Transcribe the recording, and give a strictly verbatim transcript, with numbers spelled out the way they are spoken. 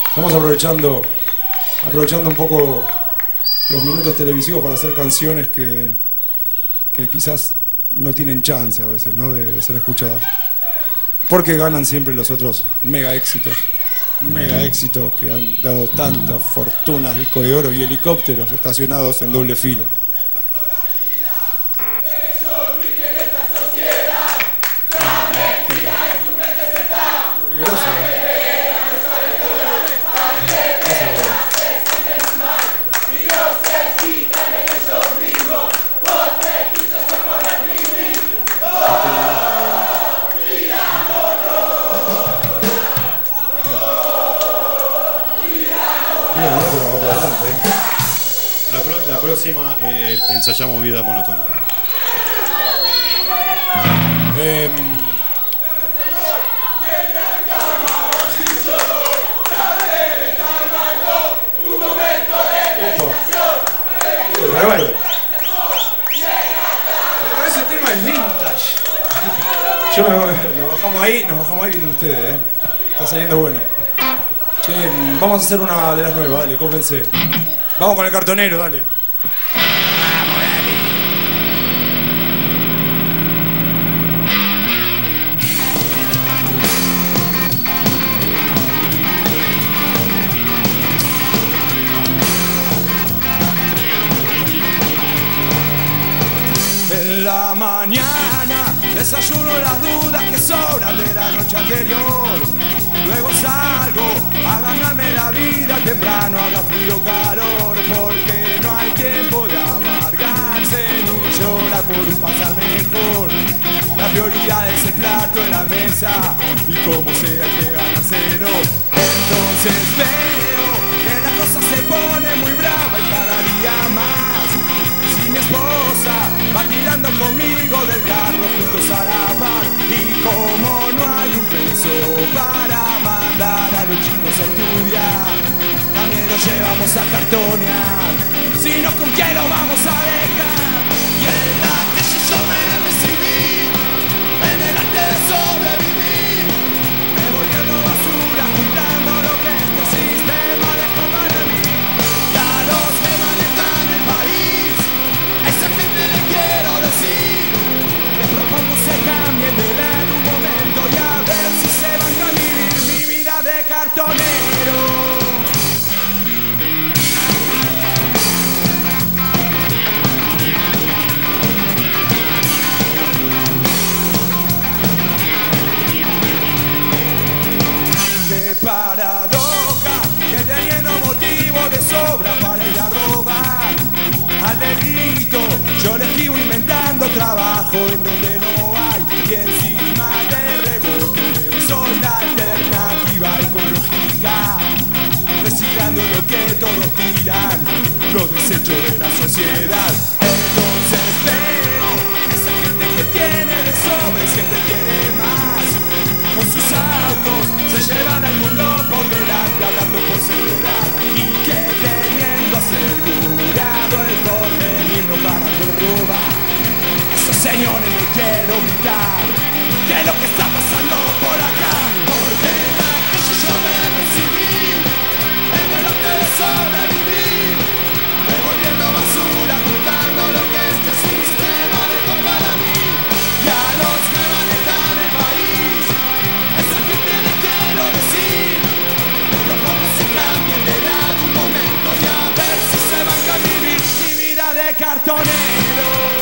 Estamos aprovechando, aprovechando un poco los minutos televisivos para hacer canciones que, que quizás no tienen chance a veces, ¿no? de, de ser escuchadas. Porque ganan siempre los otros mega éxitos. Mega éxitos que han dado tantas fortunas, disco de oro y helicópteros estacionados en doble fila. Eh, ensayamos Vida Monótona. Eh, pero bueno, pero ese tema es vintage. Yo me voy, nos bajamos ahí, nos bajamos ahí, vienen ustedes, ¿eh? Está saliendo bueno. Che, vamos a hacer una de las nuevas, dale, cópense. Vamos con el cartonero, dale. En la mañana desayuno las dudas que sobran de la noche anterior. Luego salgo a ganarme la vida temprano, haga frío o calor, porque no hay tiempo de amargarse ni llorar por un pasar mejor. La prioridad es el plato en la mesa y como sea hay que ganárselo. Entonces veo que la cosa se pone muy brava y cada día más. Mi esposa va tirando conmigo del carro juntos a la par. Y como no hay un peso para mandar a los chicos a estudiar, también los llevamos a cartonear. Si no, ¿con quién lo vamos a dejar? Y en la calle yo me recibí, en el arte de sobrevivir, revolviendo basura, juntando lo que este sistema dejó para mí. Y a los que manejan el país, a esa gente le quiero decir, les propongo se cambien de lado un momento y a ver si se van a vivir mi vida de cartonero. Qué paradoja, que teniendo motivo de sobra para ir a robar al delito, yo le esquivo inventando trabajo en donde no hay. Y encima de rebote soy la alternativa ecológica, reciclando lo que todos tiran, los desechos de la sociedad. Entonces veo esa gente que tiene de sobra y siempre quiere más. Con sus autos se llevan al mundo por delante hablando por celular, y que teniendo asegurado el porvenir no paran de robar. Esos señores les quiero gritar que es lo que está pasando por acá. Porque en la calle yo me recibí, en el arte de sobrevivir, revolviendo basura, juntando lo que este sistema dejó para mí. Y a los que manejan el país, esa gente les quiero decir, les propongo se cambien de lado un momento y a ver si se van a vivir mi vida de cartonero.